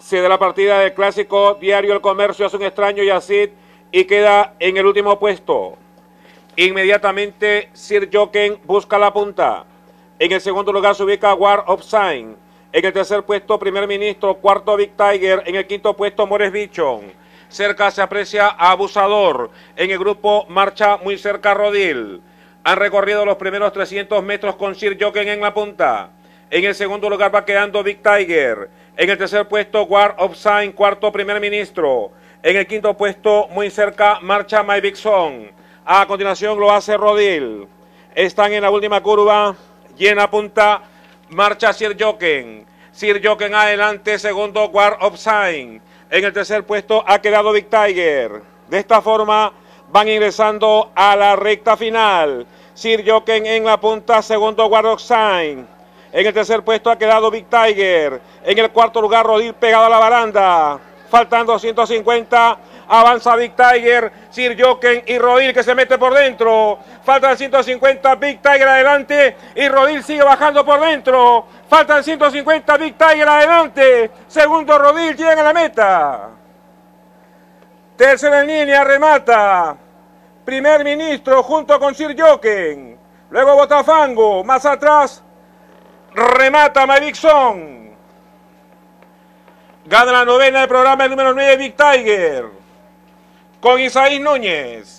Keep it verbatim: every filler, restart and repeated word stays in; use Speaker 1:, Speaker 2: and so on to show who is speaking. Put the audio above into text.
Speaker 1: Se da la partida del Clásico Diario El Comercio, hace un extraño Yazid y queda en el último puesto. Inmediatamente Sir Yoken busca la punta. En el segundo lugar se ubica Jaguar On The Run. En el tercer puesto Primer Ministro, cuarto Big Tiger. En el quinto puesto Mores Bichon. Cerca se aprecia a Abusador. En el grupo marcha muy cerca Rodil. Han recorrido los primeros trescientos metros con Sir Yoken en la punta. En el segundo lugar va quedando Big Tiger. En el tercer puesto Jaguar On The Run, cuarto Primer Ministro. En el quinto puesto muy cerca marcha My Big Son. A continuación lo hace Rodil. Están en la última curva y en la punta marcha Sir Yoken. Sir Yoken adelante, segundo Jaguar On The Run. En el tercer puesto ha quedado Big Tiger. De esta forma van ingresando a la recta final. Sir Yoken en la punta, segundo Jaguar On The Run. En el tercer puesto ha quedado Big Tiger. En el cuarto lugar Rodil pegado a la baranda. Faltando ciento cincuenta. Avanza Big Tiger, Sir Yoken y Rodil que se mete por dentro. Faltan ciento cincuenta, Big Tiger adelante y Rodil sigue bajando por dentro. Faltan ciento cincuenta, Big Tiger adelante. Segundo Rodil, llega a la meta. Tercero en línea, remata Primer Ministro junto con Sir Yoken. Luego Botafango, más atrás remata My Big Son. Gana la novena del programa el número nueve Big Tiger con Isaías Núñez.